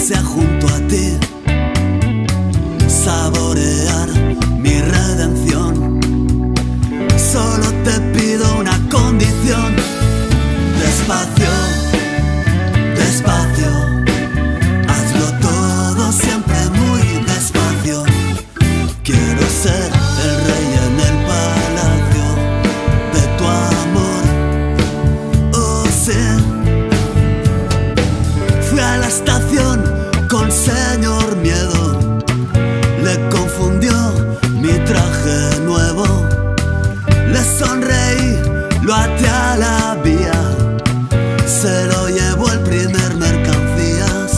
sea junto a ti, saborear mi redención. Solo te pido una condición: despacio, despacio, hazlo todo siempre muy despacio. Quiero ser el rey en el palacio de tu amor, oh sí. Fui a la estación con señor miedo, le confundió mi traje nuevo. Le sonreí, lo até a la vía, se lo llevó el primer mercancías.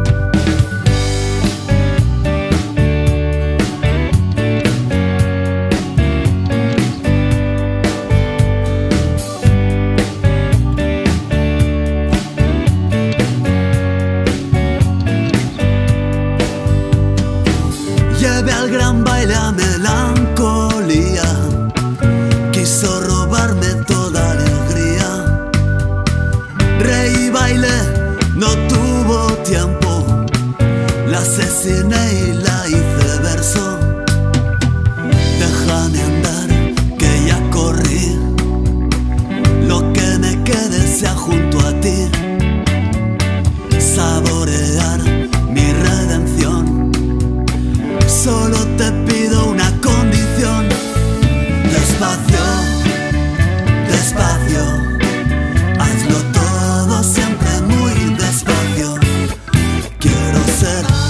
Llevé al gran baile a melancolía, quiso robarme toda alegría. Reí y bailé, no tuvo tiempo, la asesiné y la hice verso. Déjame andar, que ya corrí, lo que me quede sea junto a ti, saborear mi redención. Solo te pido una condición: despacio, despacio, hazlo todo siempre muy despacio. Quiero ser